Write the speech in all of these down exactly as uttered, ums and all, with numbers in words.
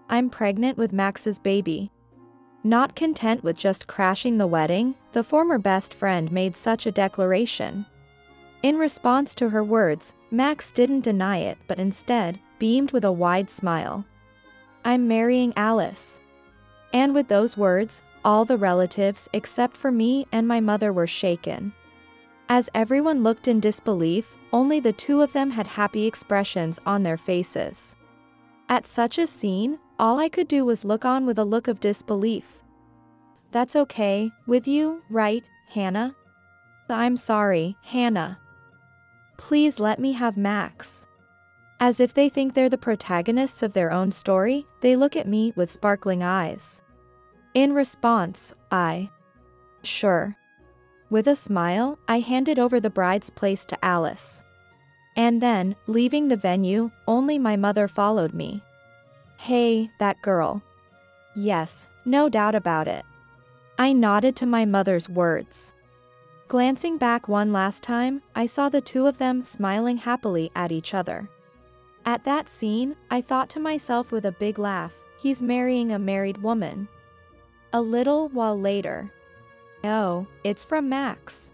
I'm pregnant with Max's baby. Not content with just crashing the wedding, the former best friend made such a declaration. In response to her words, Max didn't deny it but instead beamed with a wide smile. I'm marrying Alice. And with those words, all the relatives except for me and my mother were shaken. As everyone looked in disbelief, only the two of them had happy expressions on their faces. At such a scene, all I could do was look on with a look of disbelief. That's okay with you, right, Hannah? I'm sorry, Hannah. Please let me have Max. As if they think they're the protagonists of their own story, they look at me with sparkling eyes. In response, I. Sure. With a smile, I handed over the bride's place to Alice. And then, leaving the venue, only my mother followed me. Hey, that girl. Yes, no doubt about it. I nodded to my mother's words. Glancing back one last time, I saw the two of them smiling happily at each other. At that scene, I thought to myself with a big laugh, he's marrying a married woman. A little while later. Oh, it's from Max.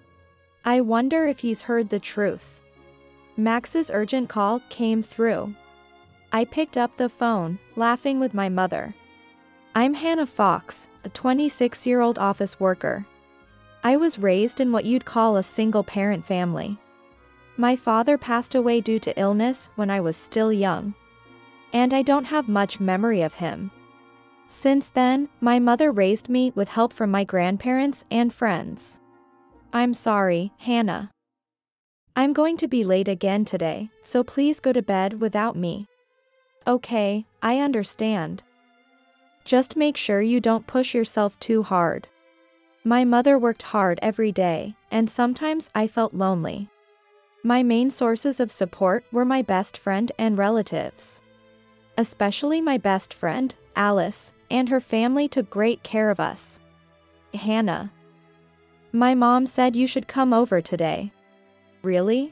I wonder if he's heard the truth. Max's urgent call came through. I picked up the phone, laughing with my mother. I'm Hannah Fox, a twenty-six-year-old office worker. I was raised in what you'd call a single-parent family. My father passed away due to illness when I was still young. And I don't have much memory of him. Since then, my mother raised me with help from my grandparents and friends. I'm sorry, Hannah. I'm going to be late again today, so please go to bed without me. Okay, I understand. Just make sure you don't push yourself too hard. My mother worked hard every day, and sometimes I felt lonely. My main sources of support were my best friend and relatives. Especially my best friend, Alice, and her family took great care of us. Hannah. My mom said you should come over today. Really?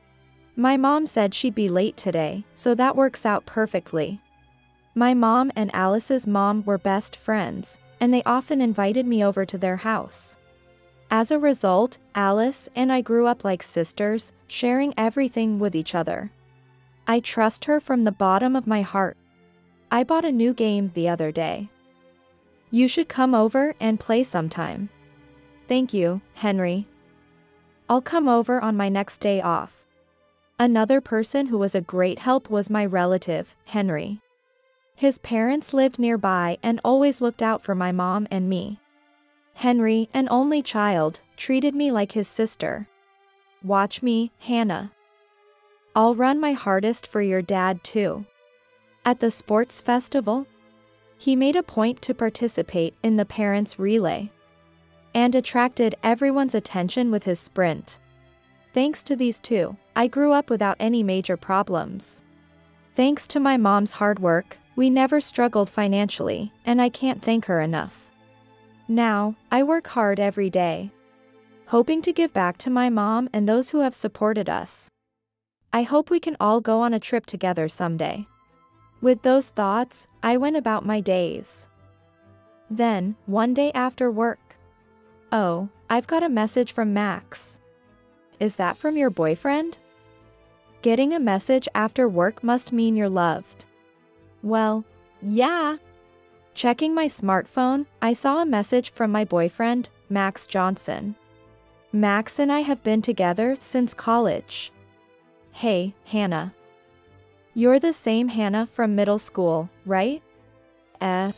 My mom said she'd be late today, so that works out perfectly. My mom and Alice's mom were best friends, and they often invited me over to their house. As a result, Alice and I grew up like sisters, sharing everything with each other. I trust her from the bottom of my heart. I bought a new game the other day. You should come over and play sometime. Thank you, Henry. I'll come over on my next day off. Another person who was a great help was my relative, Henry. His parents lived nearby and always looked out for my mom and me. Henry, an only child, treated me like his sister. Watch me, Hannah. I'll run my hardest for your dad too. At the sports festival, he made a point to participate in the parents' relay and attracted everyone's attention with his sprint. Thanks to these two, I grew up without any major problems. Thanks to my mom's hard work, we never struggled financially, and I can't thank her enough. Now, I work hard every day, hoping to give back to my mom and those who have supported us. I hope we can all go on a trip together someday. With those thoughts, I went about my days. Then, one day after work. Oh, I've got a message from Max. Is that from your boyfriend? Getting a message after work must mean you're loved. Well, yeah. Checking my smartphone, I saw a message from my boyfriend, Max Johnson. Max and I have been together since college. Hey, Hannah. You're the same Hannah from middle school, right? Eh.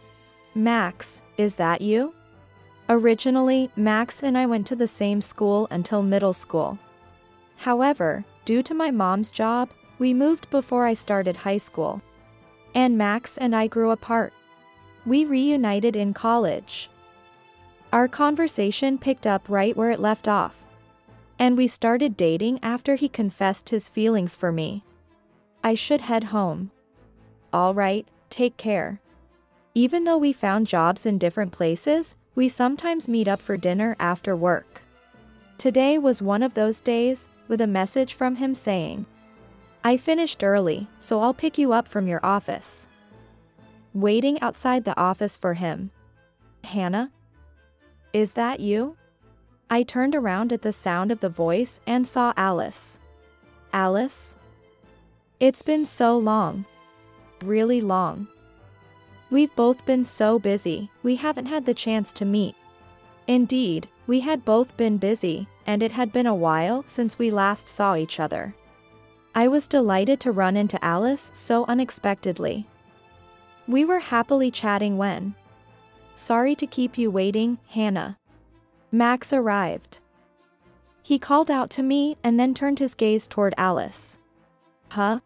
Max, is that you? Originally, Max and I went to the same school until middle school. However, due to my mom's job, we moved before I started high school. And Max and I grew apart. We reunited in college. Our conversation picked up right where it left off. And we started dating after he confessed his feelings for me. I should head home. All right, take care. Even though we found jobs in different places, we sometimes meet up for dinner after work. Today was one of those days, with a message from him saying, I finished early, so I'll pick you up from your office. waiting outside the office for him. Hannah? Is that you? I turned around at the sound of the voice and saw Alice. Alice? It's been so long. Really long. We've both been so busy, we haven't had the chance to meet. Indeed, we had both been busy, and it had been a while since we last saw each other. I was delighted to run into Alice so unexpectedly. We were happily chatting when... Sorry to keep you waiting, Hannah. Max arrived. He called out to me and then turned his gaze toward Alice. Huh?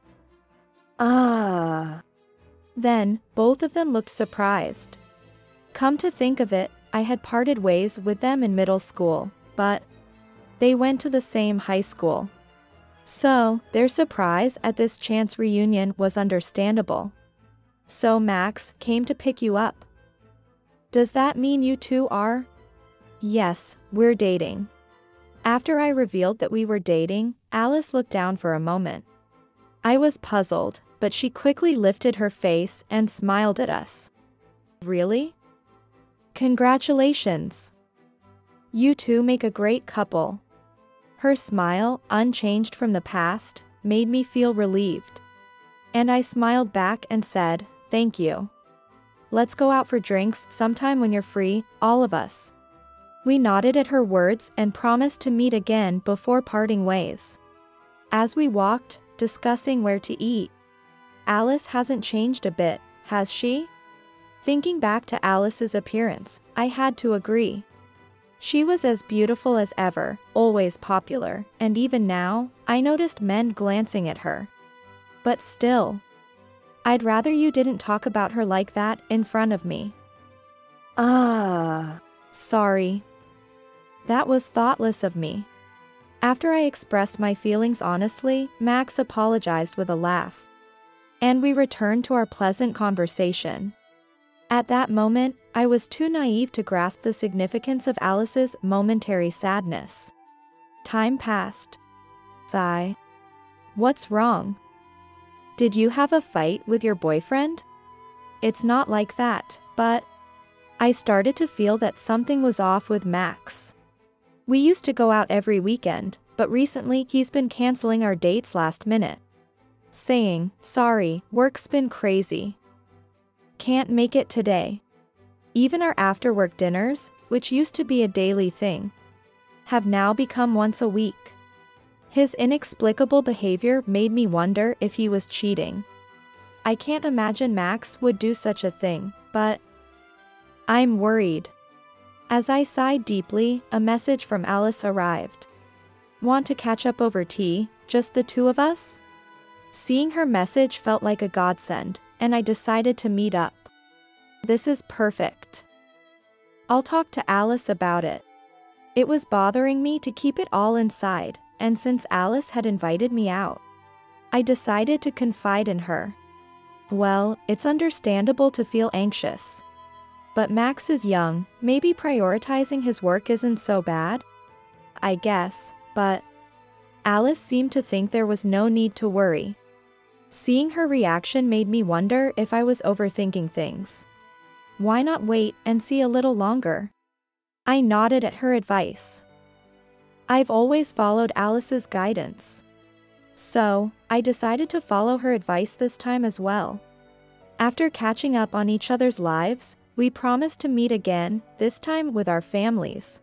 Ah. Then, both of them looked surprised. Come to think of it, I had parted ways with them in middle school, but they went to the same high school. So, their surprise at this chance reunion was understandable. So Max came to pick you up. Does that mean you two are? Yes, we're dating. After I revealed that we were dating, Alice looked down for a moment. I was puzzled, but she quickly lifted her face and smiled at us. Really? Congratulations. You two make a great couple. Her smile, unchanged from the past, made me feel relieved. And I smiled back and said, thank you. Let's go out for drinks sometime when you're free, all of us. We nodded at her words and promised to meet again before parting ways. As we walked, discussing where to eat. Alice hasn't changed a bit, has she? Thinking back to Alice's appearance, I had to agree. She was as beautiful as ever, always popular, and even now, I noticed men glancing at her. But still, I'd rather you didn't talk about her like that in front of me. Ah. Sorry. That was thoughtless of me. After I expressed my feelings honestly, Max apologized with a laugh. And we returned to our pleasant conversation. At that moment, I was too naive to grasp the significance of Alice's momentary sadness. Time passed. Sigh. What's wrong? Did you have a fight with your boyfriend? It's not like that, but... I started to feel that something was off with Max. We used to go out every weekend, but recently he's been canceling our dates last minute. Saying, sorry, work's been crazy. Can't make it today. Even our after-work dinners, which used to be a daily thing, have now become once a week. His inexplicable behavior made me wonder if he was cheating. I can't imagine Max would do such a thing, but I'm worried. As I sighed deeply, a message from Alice arrived. Want to catch up over tea, just the two of us? Seeing her message felt like a godsend, and I decided to meet up. This is perfect. I'll talk to Alice about it. It was bothering me to keep it all inside, and since Alice had invited me out, I decided to confide in her. Well, it's understandable to feel anxious. But Max is young, maybe prioritizing his work isn't so bad? I guess, but Alice seemed to think there was no need to worry. Seeing her reaction made me wonder if I was overthinking things. Why not wait and see a little longer? I nodded at her advice. I've always followed Alice's guidance. So, I decided to follow her advice this time as well. After catching up on each other's lives, we promised to meet again, this time with our families.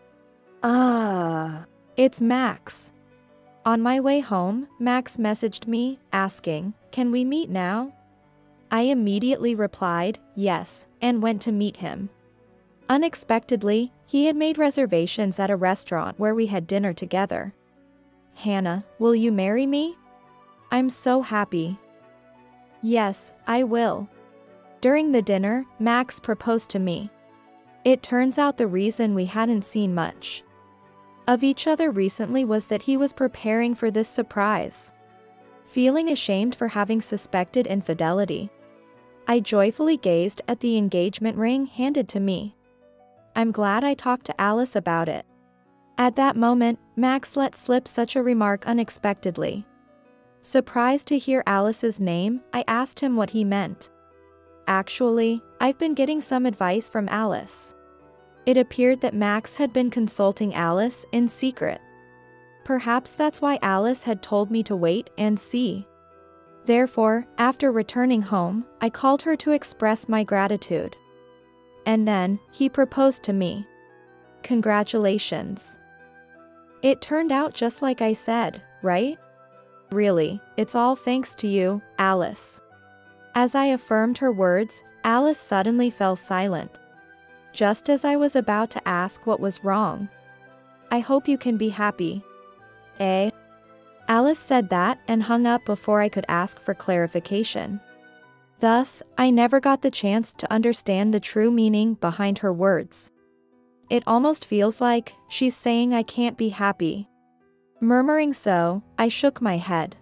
Ah. It's Max. On my way home, Max messaged me, asking, can we meet now? I immediately replied, yes, and went to meet him. Unexpectedly, he had made reservations at a restaurant where we had dinner together. Hannah, will you marry me? I'm so happy. Yes, I will. During the dinner, Max proposed to me. It turns out the reason we hadn't seen much of each other recently was that he was preparing for this surprise. Feeling ashamed for having suspected infidelity, I joyfully gazed at the engagement ring handed to me. I'm glad I talked to Alice about it. At that moment, Max let slip such a remark unexpectedly. Surprised to hear Alice's name, I asked him what he meant. Actually, I've been getting some advice from Alice. It appeared that Max had been consulting Alice in secret. Perhaps that's why Alice had told me to wait and see. Therefore, after returning home, I called her to express my gratitude. And then, he proposed to me. Congratulations. It turned out just like I said, right? Really, it's all thanks to you, Alice. As I affirmed her words, Alice suddenly fell silent. Just as I was about to ask what was wrong. I hope you can be happy. Eh? Alice said that and hung up before I could ask for clarification. Thus, I never got the chance to understand the true meaning behind her words. It almost feels like she's saying I can't be happy. Murmuring so, I shook my head.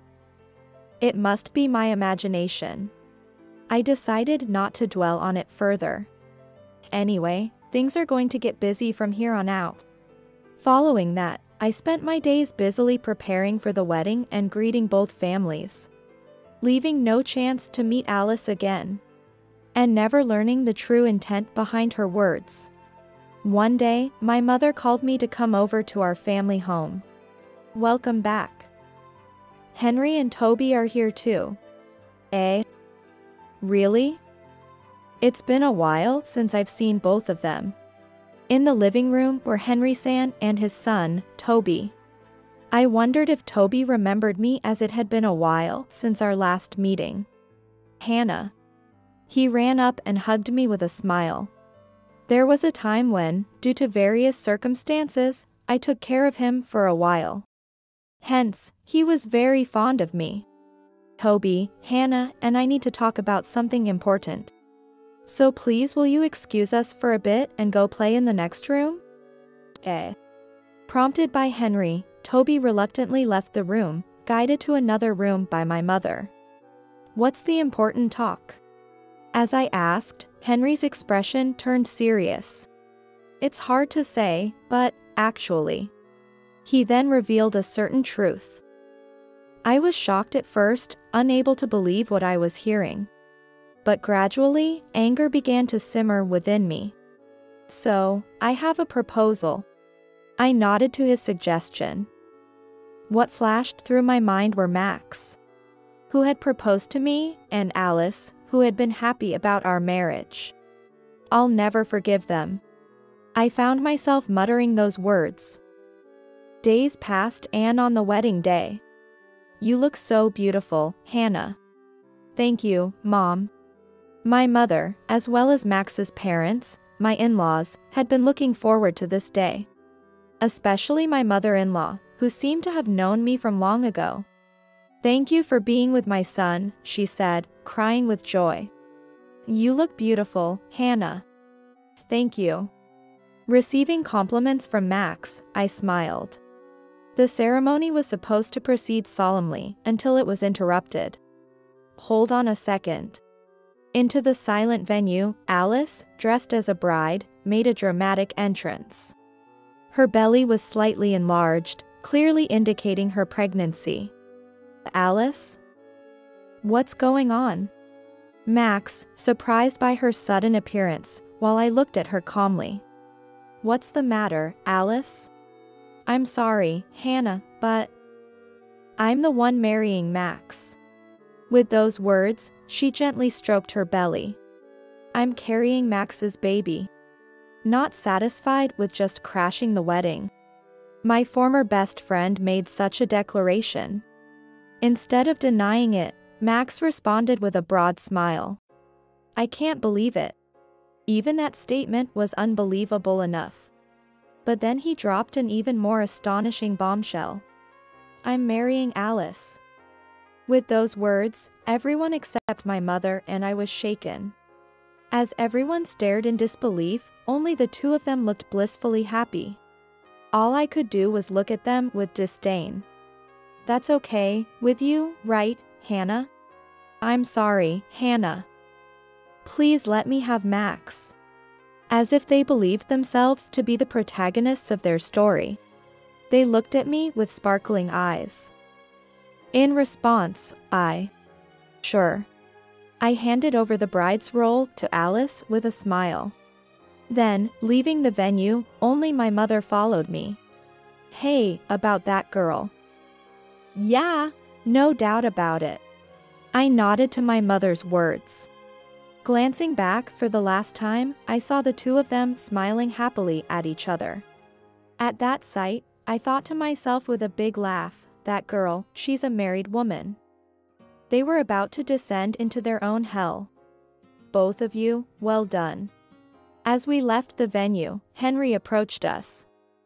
It must be my imagination. I decided not to dwell on it further. Anyway, things are going to get busy from here on out. Following that, I spent my days busily preparing for the wedding and greeting both families, leaving no chance to meet Alice again, and never learning the true intent behind her words. One day, my mother called me to come over to our family home. Welcome back. Henry and Toby are here too. Eh? Really? It's been a while since I've seen both of them. In the living room were Henry-san and his son, Toby. I wondered if Toby remembered me as it had been a while since our last meeting. Hannah. He ran up and hugged me with a smile. There was a time when, due to various circumstances, I took care of him for a while. Hence, he was very fond of me. Toby, Hannah, and I need to talk about something important. So please will you excuse us for a bit and go play in the next room? Eh. Prompted by Henry, Toby reluctantly left the room, guided to another room by my mother. What's the important talk? As I asked, Henry's expression turned serious. It's hard to say, but, actually. He then revealed a certain truth. I was shocked at first, unable to believe what I was hearing. But gradually, anger began to simmer within me. So, I have a proposal. I nodded to his suggestion. What flashed through my mind were Max, who had proposed to me, and Alice, who had been happy about our marriage. I'll never forgive them. I found myself muttering those words. Days passed and on the wedding day. You look so beautiful, Hannah. Thank you, Mom. My mother, as well as Max's parents, my in-laws, had been looking forward to this day. Especially my mother-in-law, who seemed to have known me from long ago. Thank you for being with my son, she said, crying with joy. You look beautiful, Hannah. Thank you. Receiving compliments from Max, I smiled. The ceremony was supposed to proceed solemnly until it was interrupted. Hold on a second. Into the silent venue, Alice, dressed as a bride, made a dramatic entrance. Her belly was slightly enlarged, clearly indicating her pregnancy. Alice? What's going on? Max, surprised by her sudden appearance, while I looked at her calmly. What's the matter, Alice? I'm sorry, Hannah, but I'm the one marrying Max. With those words, she gently stroked her belly. I'm carrying Max's baby. Not satisfied with just crashing the wedding. My former best friend made such a declaration. Instead of denying it, Max responded with a broad smile. I can't believe it. Even that statement was unbelievable enough. But then he dropped an even more astonishing bombshell. I'm marrying Alice. With those words, everyone except my mother and I was shaken. As everyone stared in disbelief, only the two of them looked blissfully happy. All I could do was look at them with disdain. That's okay, with you, right, Hannah? I'm sorry, Hannah. Please let me have Max. As if they believed themselves to be the protagonists of their story. They looked at me with sparkling eyes. In response, I, sure. I handed over the bride's roll to Alice with a smile. Then, leaving the venue, only my mother followed me. "Hey, about that girl." "Yeah." "No doubt about it." I nodded to my mother's words. Glancing back for the last time, I saw the two of them smiling happily at each other. At that sight, I thought to myself with a big laugh, that girl, she's a married woman. They were about to descend into their own hell. Both of you, well done. As we left the venue, Henry approached us.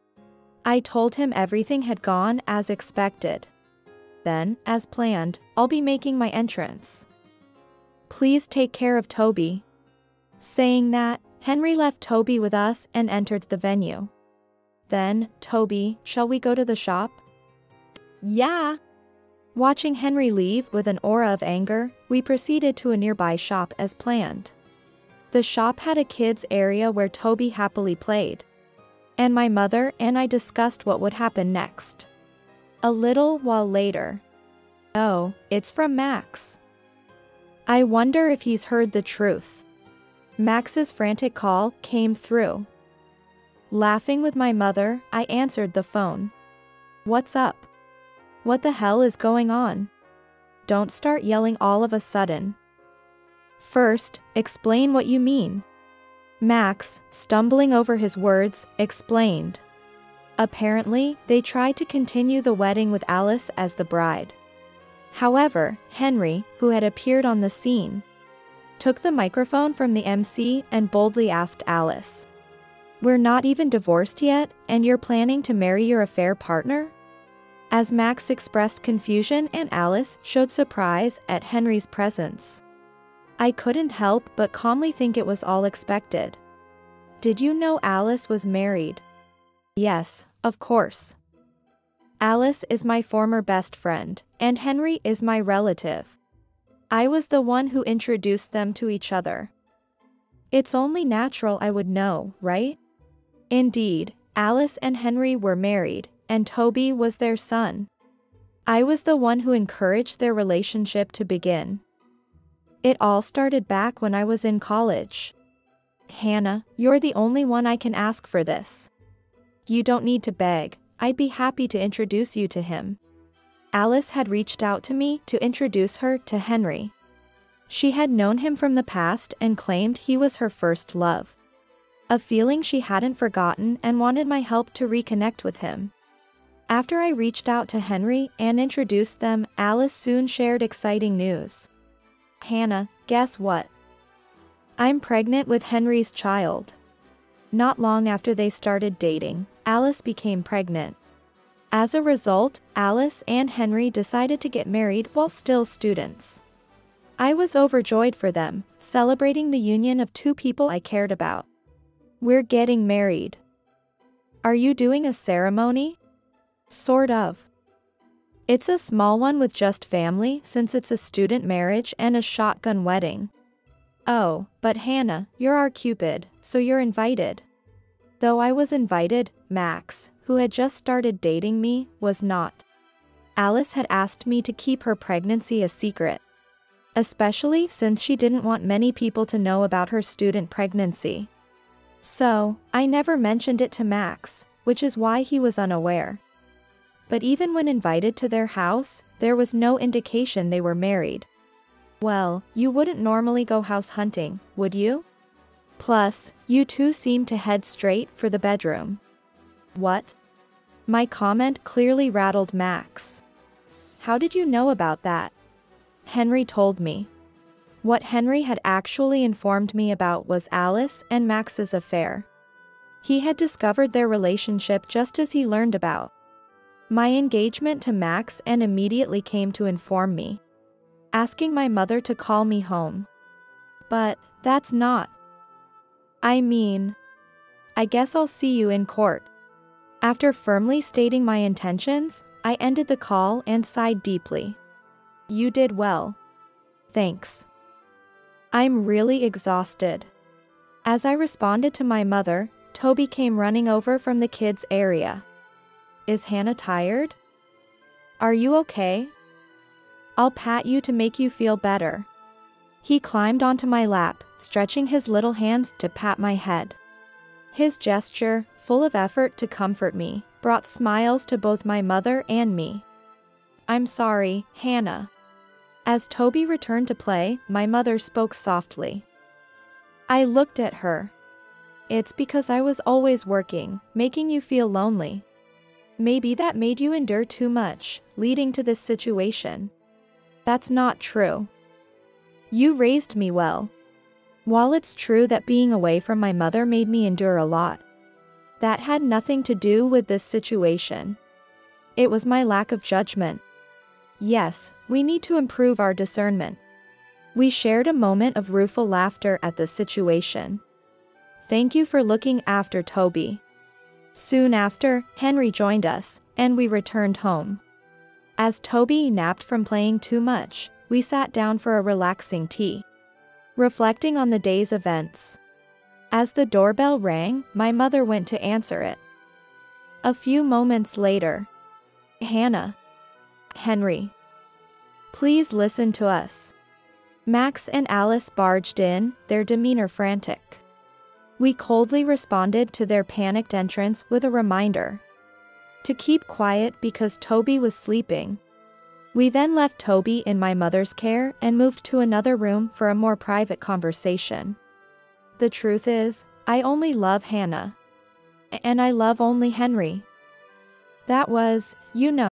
I told him everything had gone as expected. Then, as planned, I'll be making my entrance. Please take care of Toby. Saying that, Henry left Toby with us and entered the venue. Then, Toby, shall we go to the shop? "Yeah." Watching Henry leave with an aura of anger, we proceeded to a nearby shop as planned. The shop had a kids area where Toby happily played. And my mother and I discussed what would happen next. A little while later. "Oh, it's from Max. I wonder if he's heard the truth." Max's frantic call came through. Laughing with my mother, I answered the phone. "What's up? What the hell is going on? Don't start yelling all of a sudden. First, explain what you mean." Max, stumbling over his words, explained. Apparently, they tried to continue the wedding with Alice as the bride. However, Henry, who had appeared on the scene, took the microphone from the M C and boldly asked Alice, "We're not even divorced yet, and you're planning to marry your affair partner?" As Max expressed confusion and Alice showed surprise at Henry's presence, I couldn't help but calmly think it was all expected. "Did you know Alice was married?" "Yes, of course. Alice is my former best friend, and Henry is my relative. I was the one who introduced them to each other. It's only natural I would know, right?" Indeed, Alice and Henry were married, and Toby was their son. I was the one who encouraged their relationship to begin. It all started back when I was in college. "Hannah, you're the only one I can ask for this. You don't need to beg, I'd be happy to introduce you to him." Alice had reached out to me to introduce her to Henry. She had known him from the past and claimed he was her first love. A feeling she hadn't forgotten and wanted my help to reconnect with him. After I reached out to Henry and introduced them, Alice soon shared exciting news. "Hannah, guess what? I'm pregnant with Henry's child." Not long after they started dating, Alice became pregnant. As a result, Alice and Henry decided to get married while still students. I was overjoyed for them, celebrating the union of two people I cared about. "We're getting married. Are you doing a ceremony?" "Sort of. It's a small one with just family since it's a student marriage and a shotgun wedding." "Oh, but Hannah, you're our Cupid, so you're invited." Though I was invited, Max, who had just started dating me, was not. Alice had asked me to keep her pregnancy a secret, especially since she didn't want many people to know about her student pregnancy. So, I never mentioned it to Max, which is why he was unaware. But even when invited to their house, there was no indication they were married. Well, you wouldn't normally go house hunting, would you? Plus, you two seem to head straight for the bedroom. What? My comment clearly rattled Max. How did you know about that? Henry told me. What Henry had actually informed me about was Alice and Max's affair. He had discovered their relationship just as he learned about my engagement to Max and immediately came to inform me, asking my mother to call me home. But, that's not. I mean, I guess I'll see you in court. After firmly stating my intentions, I ended the call and sighed deeply. You did well. Thanks. I'm really exhausted. As I responded to my mother, Toby came running over from the kids' area. Is Hannah tired? Are you okay? I'll pat you to make you feel better. He climbed onto my lap, stretching his little hands to pat my head. His gesture, full of effort to comfort me, brought smiles to both my mother and me. "I'm sorry, Hannah." As Toby returned to play, my mother spoke softly. I looked at her. "It's because I was always working, making you feel lonely. Maybe that made you endure too much, leading to this situation." "That's not true. You raised me well. While it's true that being away from my mother made me endure a lot, that had nothing to do with this situation. It was my lack of judgment. Yes, we need to improve our discernment." We shared a moment of rueful laughter at the situation. "Thank you for looking after Toby." Soon after, Henry joined us, and we returned home. As Toby napped from playing too much, we sat down for a relaxing tea, reflecting on the day's events. As the doorbell rang, my mother went to answer it. A few moments later, "Hannah. Henry. Please listen to us." Max and Alice barged in, their demeanor frantic. We coldly responded to their panicked entrance with a reminder to keep quiet because Toby was sleeping. We then left Toby in my mother's care and moved to another room for a more private conversation. The truth is, I only love Hannah. And I love only Henry. That was, you know.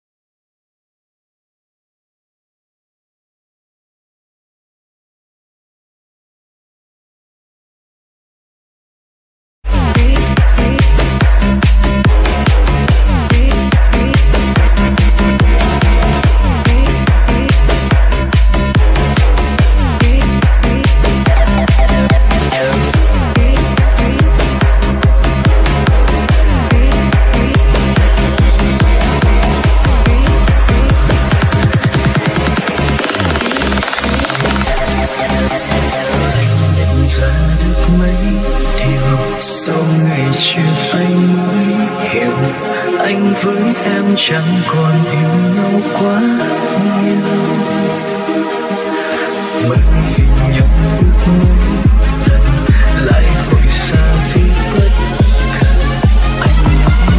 Anh với em chẳng còn yêu nhau quá nhiều, bởi vì nhau ước mơ lần lại vội xa vì bất cần. Anh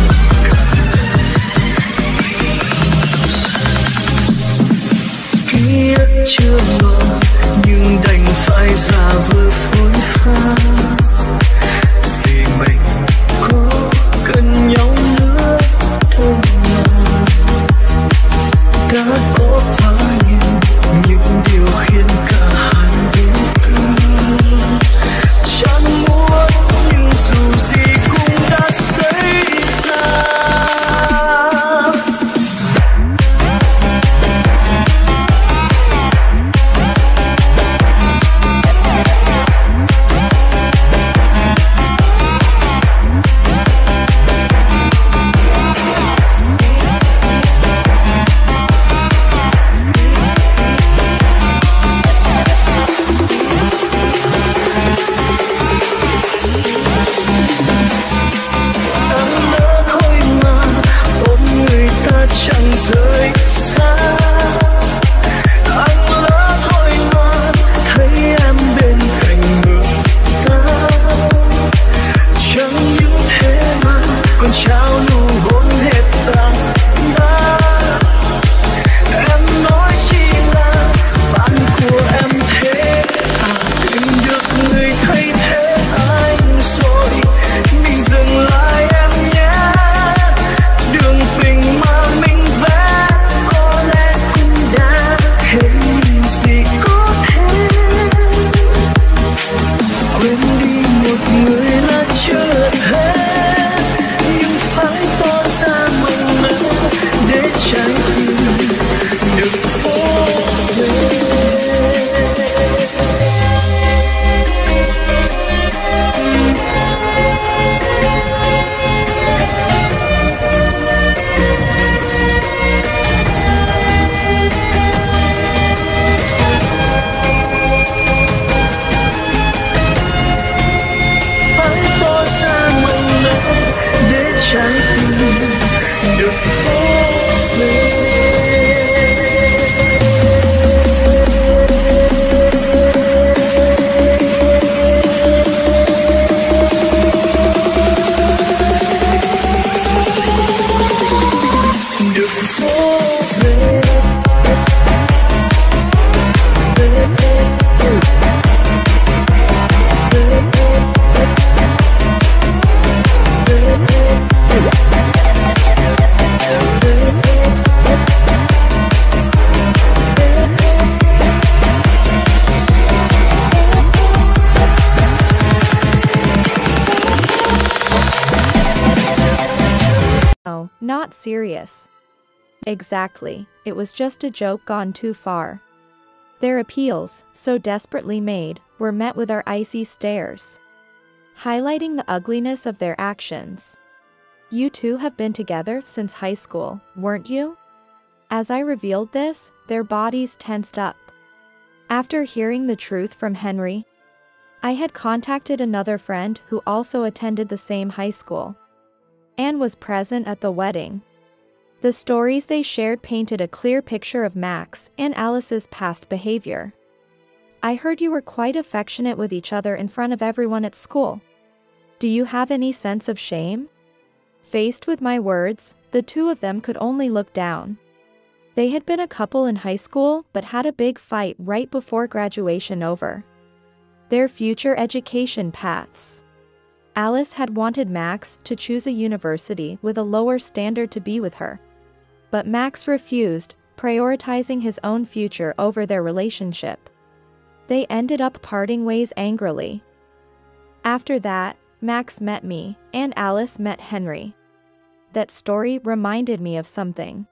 ký ức chưa ngờ nhưng đành phải giả vờ phôi pha, vì mình có cần nhau nữa thôi mà. Đã có Not serious. Exactly, it was just a joke gone too far. Their appeals, so desperately made, were met with our icy stares, highlighting the ugliness of their actions. You two have been together since high school, weren't you? As I revealed this, their bodies tensed up. After hearing the truth from Henry, I had contacted another friend who also attended the same high school and was present at the wedding. The stories they shared painted a clear picture of Max and Alice's past behavior. I heard you were quite affectionate with each other in front of everyone at school. Do you have any sense of shame? Faced with my words, the two of them could only look down. They had been a couple in high school but had a big fight right before graduation over their future education paths. Alice had wanted Max to choose a university with a lower standard to be with her. But Max refused, prioritizing his own future over their relationship. They ended up parting ways angrily. After that, Max met me, and Alice met Henry. That story reminded me of something.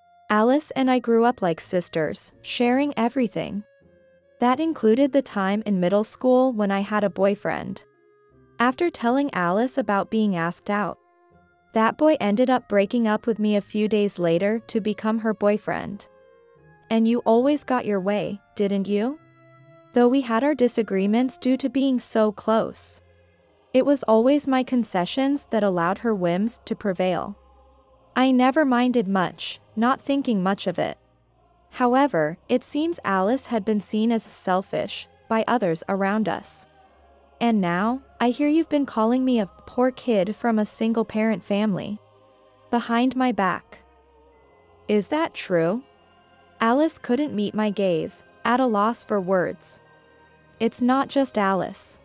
Alice and I grew up like sisters, sharing everything. That included the time in middle school when I had a boyfriend. After telling Alice about being asked out, that boy ended up breaking up with me a few days later to become her boyfriend. And you always got your way, didn't you? Though we had our disagreements due to being so close. It was always my concessions that allowed her whims to prevail. I never minded much, not thinking much of it. However, it seems Alice had been seen as selfish by others around us. And now, I hear you've been calling me a poor kid from a single-parent family. Behind my back. Is that true? Alice couldn't meet my gaze, at a loss for words. It's not just Alice.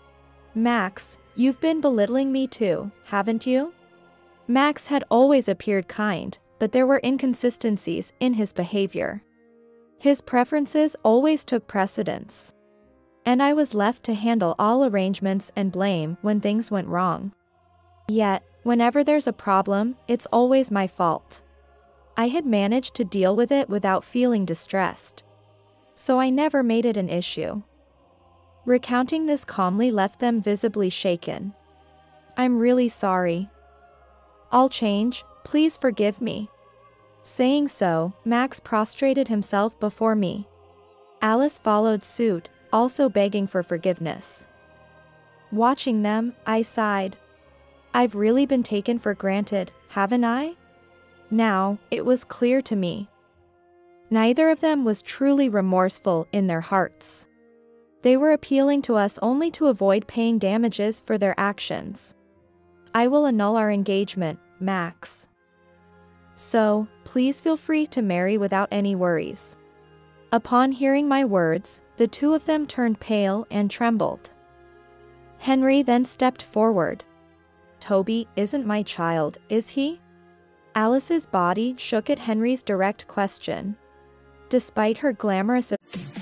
Max, you've been belittling me too, haven't you? Max had always appeared kind, but there were inconsistencies in his behavior. His preferences always took precedence. And I was left to handle all arrangements and blame when things went wrong. Yet, whenever there's a problem, it's always my fault. I had managed to deal with it without feeling distressed. So I never made it an issue. Recounting this calmly left them visibly shaken. I'm really sorry. I'll change, please forgive me. Saying so, Max prostrated himself before me. Alice followed suit, also begging for forgiveness. Watching them, I sighed. I've really been taken for granted, haven't I? Now, it was clear to me. Neither of them was truly remorseful in their hearts. They were appealing to us only to avoid paying damages for their actions. I will annul our engagement, Max. So, please feel free to marry without any worries. Upon hearing my words, the two of them turned pale and trembled. Henry then stepped forward. Toby isn't my child, is he? Alice's body shook at Henry's direct question. Despite her glamorous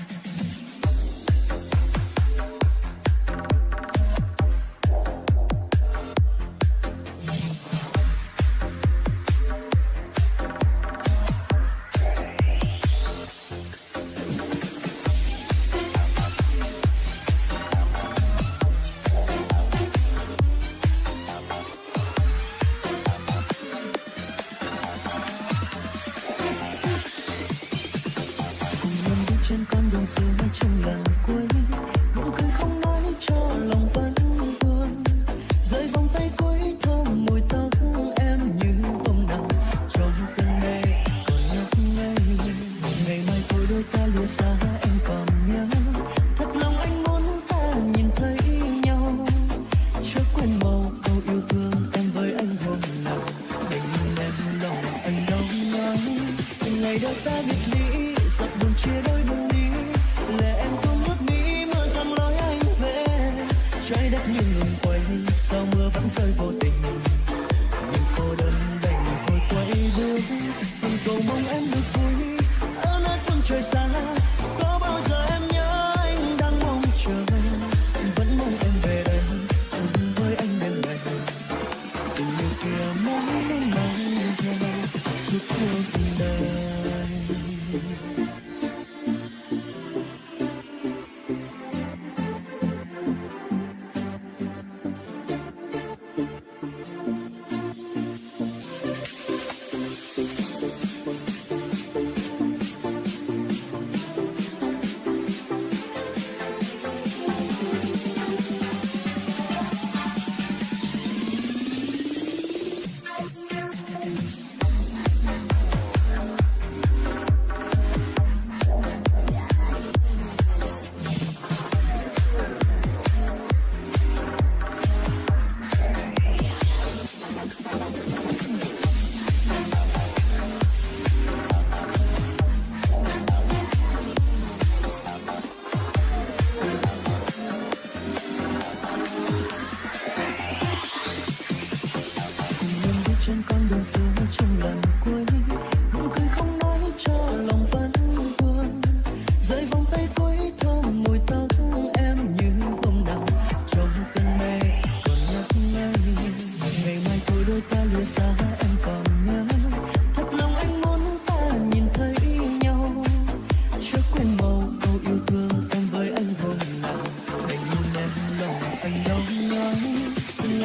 trên con đường xưa trong lần cuối, nụ cười không nói cho lòng vẫn vương, rơi vòng tay cuối thơm mùi tóc em như bông đào trong cơn mê còn nhấp nháy. Ngày mai thôi đôi ta lìa xa em còn nhớ, thật lòng anh muốn ta nhìn thấy nhau, chớ quên màu câu yêu thương em với anh hôm nào, đành em lòng anh đau nhói. Ngày đầu ta biệt ly giọt buồn chia đôi đường đi, lệ em tuôn ướt mi mưa dầm lối anh về, trái đất như ngừng quay sao mưa vẫn rơi vô tình, nhưng cô đơn đành thôi quay bước, từng cầu mong em được vui ở nơi phương trời xa. Có bao giờ em nhớ anh đang mong chờ, vẫn mong em về đây cùng với anh bên ngày, tình yêu kia mãi mãi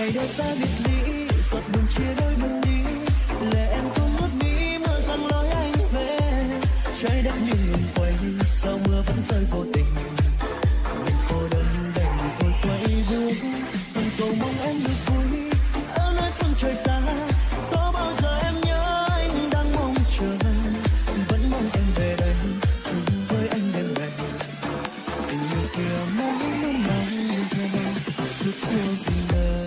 ngày đôi ta biệt ly, giọt buồn chia đôi đường đi, lệ em không ngớt nghĩ mưa giăng lối anh về, trái đất như ngừng quay, sao mưa vẫn rơi vô tình, mình cô đơn đành thôi quay bước, còn cầu mong em được vui, ở nơi phương trời xa, có bao giờ em nhớ anh đang mong chờ, vẫn mong em về đây, chung với anh đêm này, tình yêu kia mãi luôn mang theo suốt cuộc đời.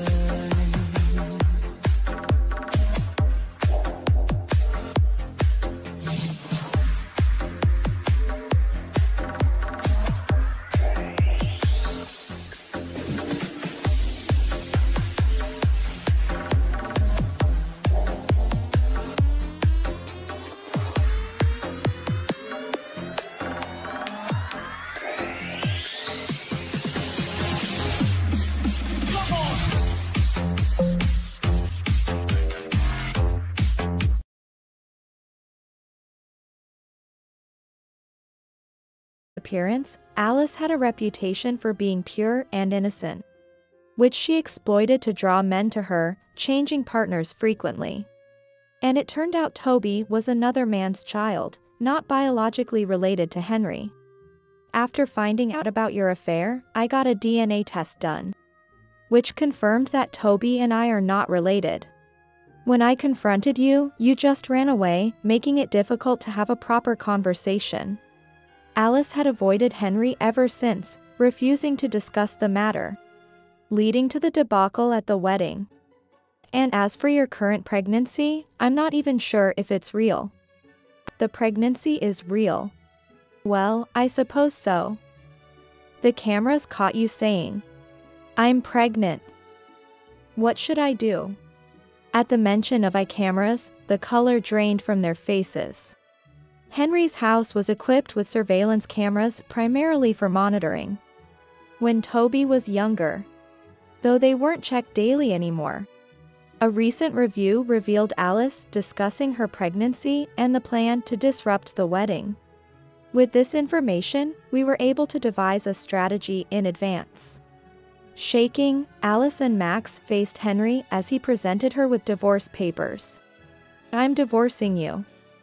Appearance, Alice had a reputation for being pure and innocent, which she exploited to draw men to her, changing partners frequently. And it turned out Toby was another man's child, not biologically related to Henry. After finding out about your affair, I got a D N A test done, which confirmed that Toby and I are not related. When I confronted you, you just ran away, making it difficult to have a proper conversation. Alice had avoided Henry ever since, refusing to discuss the matter, leading to the debacle at the wedding. And as for your current pregnancy, I'm not even sure if it's real. The pregnancy is real. Well, I suppose so. The cameras caught you saying, "I'm pregnant. What should I do?" At the mention of eye cameras, the color drained from their faces. Henry's house was equipped with surveillance cameras primarily for monitoring. When Toby was younger, though they weren't checked daily anymore. A recent review revealed Alice discussing her pregnancy and the plan to disrupt the wedding. With this information, we were able to devise a strategy in advance. Shaking, Alice and Max faced Henry as he presented her with divorce papers. "I'm divorcing you.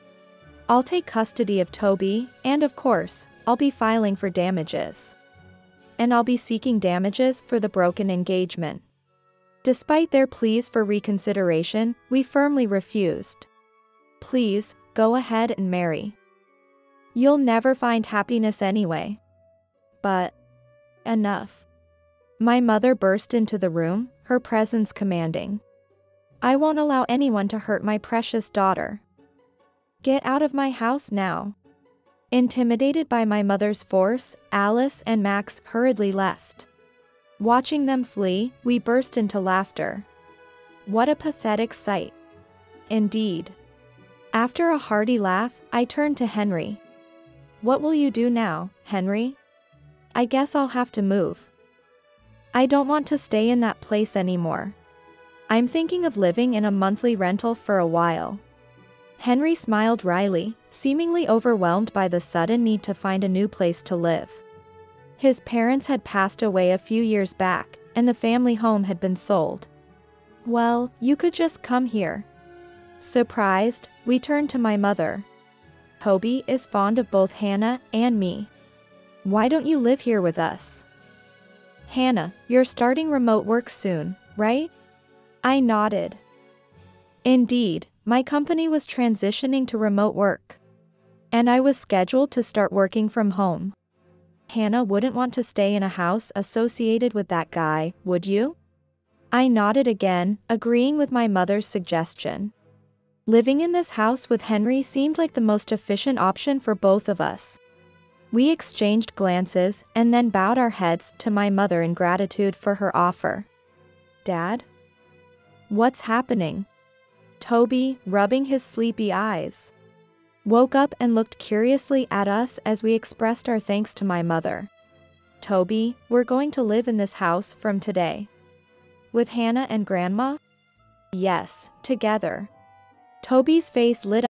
I'll take custody of Toby, and of course, I'll be filing for damages. And I'll be seeking damages for the broken engagement." Despite their pleas for reconsideration, we firmly refused. "Please, go ahead and marry. You'll never find happiness anyway." But enough. My mother burst into the room, her presence commanding. "I won't allow anyone to hurt my precious daughter. Get out of my house now." Intimidated by my mother's force, Alice and Max hurriedly left. Watching them flee, we burst into laughter. What a pathetic sight. Indeed. After a hearty laugh, I turned to Henry. "What will you do now, Henry?" "I guess I'll have to move. I don't want to stay in that place anymore. I'm thinking of living in a monthly rental for a while." Henry smiled wryly, seemingly overwhelmed by the sudden need to find a new place to live. His parents had passed away a few years back, and the family home had been sold. "Well, you could just come here." Surprised, we turned to my mother. "Toby is fond of both Hannah and me. Why don't you live here with us?" "Hannah, you're starting remote work soon, right?" I nodded. Indeed, my company was transitioning to remote work, and I was scheduled to start working from home. "Hannah wouldn't want to stay in a house associated with that guy, would you?" I nodded again, agreeing with my mother's suggestion. Living in this house with Henry seemed like the most efficient option for both of us. We exchanged glances and then bowed our heads to my mother in gratitude for her offer. "Dad? What's happening?" Toby, rubbing his sleepy eyes, woke up and looked curiously at us as we expressed our thanks to my mother. "Toby, we're going to live in this house from today." "With Hannah and Grandma?" "Yes, together." Toby's face lit up.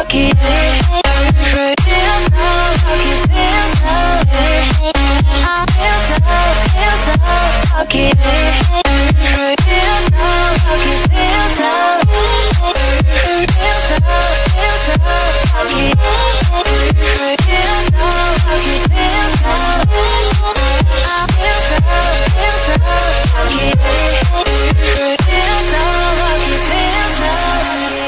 lucky. Feel so lucky, feel so lucky. I feel so, feel so lucky. Feel so lucky, feel so feel so, feel so lucky. Feel so lucky, feel so I feel so, feel so lucky. Feel so lucky, feel so lucky.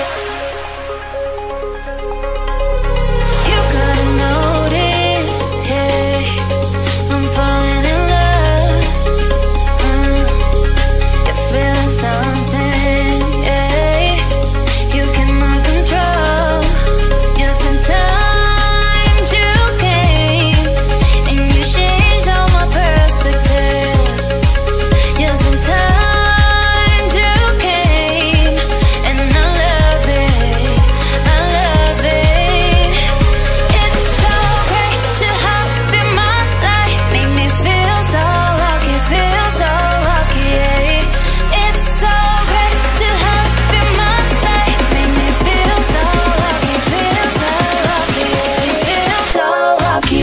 You gotta notice, yeah, I'm falling in love. Uh, you're feeling something, yeah, you cannot control. Yes, in time you came, and you changed all my perspective. Yes, in time you came, and I love it, I love it. It's so great to have you in my life, make me feel so lucky, feel so lucky. It's so great to have you in my life, make me feel so lucky, feel so lucky, feel so lucky.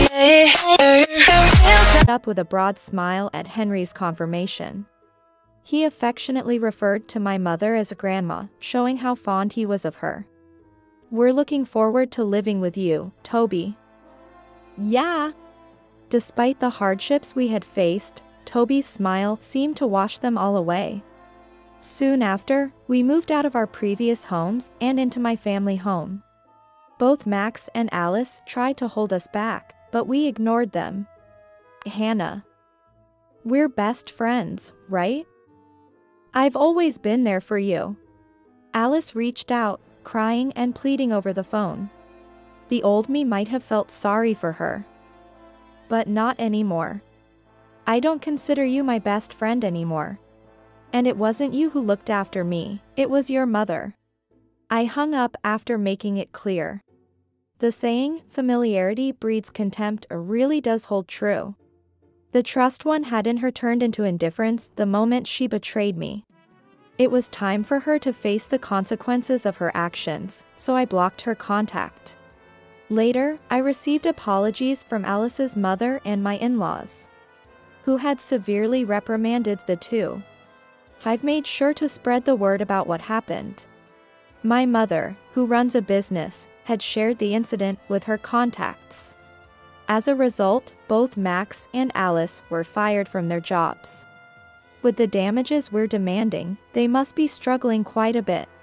Feel so Up with a broad smile at Henry's confirmation. He affectionately referred to my mother as a grandma, showing how fond he was of her. We're looking forward to living with you, Toby. Yeah. Despite the hardships we had faced, Toby's smile seemed to wash them all away. Soon after, we moved out of our previous homes and into my family home. Both Max and Alice tried to hold us back, but we ignored them. Hannah. We're best friends, right? I've always been there for you. Alice reached out, crying and pleading over the phone. The old me might have felt sorry for her. But not anymore. I don't consider you my best friend anymore. And it wasn't you who looked after me, it was your mother. I hung up after making it clear. The saying, familiarity breeds contempt, really does hold true. The trust one had in her turned into indifference the moment she betrayed me. It was time for her to face the consequences of her actions, so I blocked her contact. Later, I received apologies from Alice's mother and my in-laws, who had severely reprimanded the two. I've made sure to spread the word about what happened. My mother, who runs a business, had shared the incident with her contacts. As a result, both Max and Alice were fired from their jobs. With the damages we're demanding, they must be struggling quite a bit.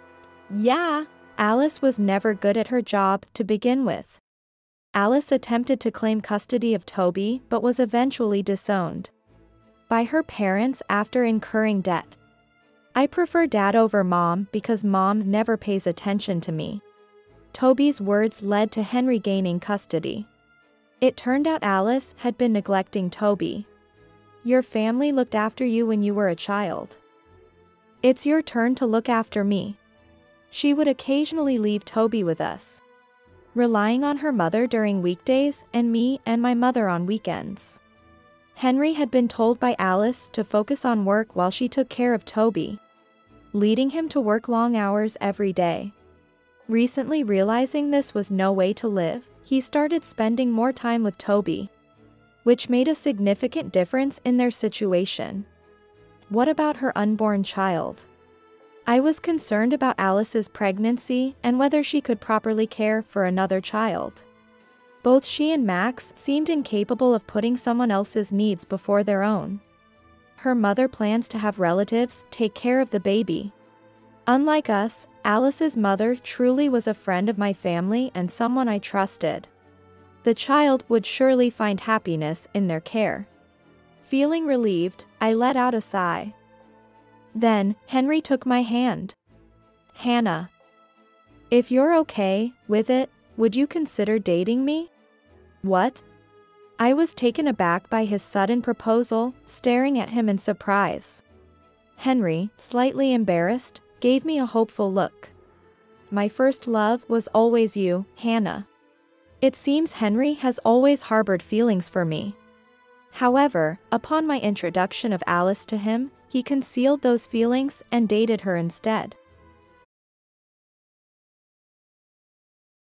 Yeah. Alice was never good at her job to begin with. Alice attempted to claim custody of Toby but was eventually disowned by her parents after incurring debt. I prefer dad over mom because mom never pays attention to me. Toby's words led to Henry gaining custody. It turned out Alice had been neglecting Toby. Your family looked after you when you were a child. It's your turn to look after me. She would occasionally leave Toby with us, relying on her mother during weekdays and me and my mother on weekends. Henry had been told by Alice to focus on work while she took care of Toby, leading him to work long hours every day. Recently realizing this was no way to live, he started spending more time with Toby, which made a significant difference in their situation. What about her unborn child? I was concerned about Alice's pregnancy and whether she could properly care for another child. Both she and Max seemed incapable of putting someone else's needs before their own. Her mother plans to have relatives take care of the baby. Unlike us, Alice's mother truly was a friend of my family and someone I trusted. The child would surely find happiness in their care. Feeling relieved, I let out a sigh. Then, Henry took my hand. Hannah. If you're okay with it, would you consider dating me? What? I was taken aback by his sudden proposal, staring at him in surprise. Henry, slightly embarrassed, gave me a hopeful look. My first love was always you, Hannah. It seems Henry has always harbored feelings for me. However, upon my introduction of Alice to him, he concealed those feelings and dated her instead.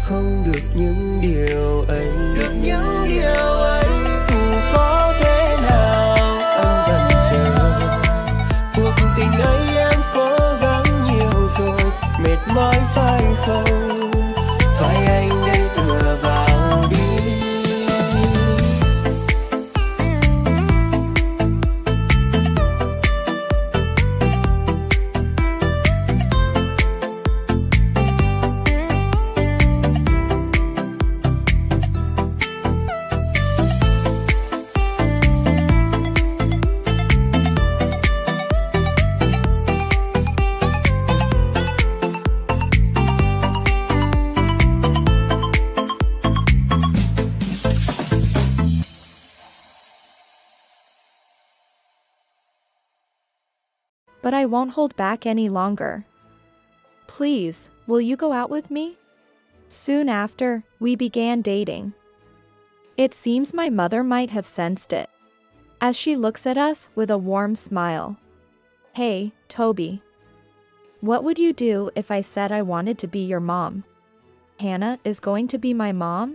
không được những điều ấy. Được những điều ấy. Dù có thế nào anh vẫn chờ. Cuộc tình ấy em cố gắng nhiều rồi, mệt mỏi phải không? Phải anh đây tựa vào đi. But I won't hold back any longer. Please, will you go out with me? Soon after, we began dating. It seems my mother might have sensed it, as she looks at us with a warm smile. Hey, Toby. What would you do if I said I wanted to be your mom? Hannah is going to be my mom?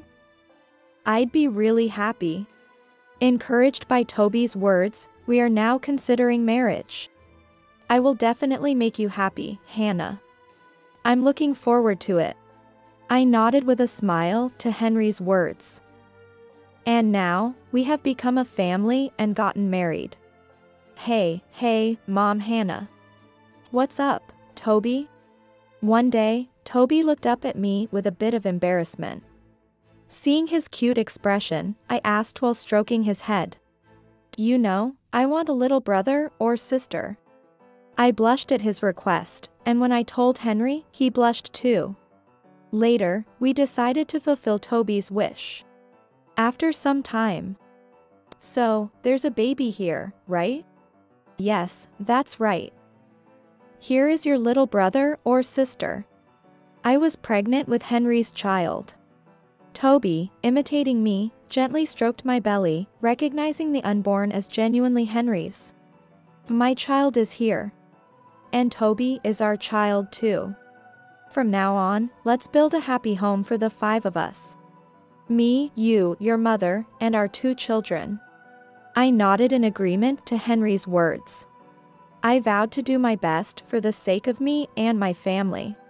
I'd be really happy. Encouraged by Toby's words, we are now considering marriage. I will definitely make you happy, Hannah. I'm looking forward to it. I nodded with a smile to Henry's words. And now, we have become a family and gotten married. Hey, hey, Mom Hannah. What's up, Toby? One day, Toby looked up at me with a bit of embarrassment. Seeing his cute expression, I asked while stroking his head. You know, I want a little brother or sister. I blushed at his request, and when I told Henry, he blushed too. Later, we decided to fulfill Toby's wish. After some time. So, there's a baby here, right? Yes, that's right. Here is your little brother or sister. I was pregnant with Henry's child. Toby, imitating me, gently stroked my belly, recognizing the unborn as genuinely Henry's. My child is here. And Toby is our child too. From now on, let's build a happy home for the five of us. Me, you, your mother, and our two children. I nodded in agreement to Henry's words. I vowed to do my best for the sake of me and my family.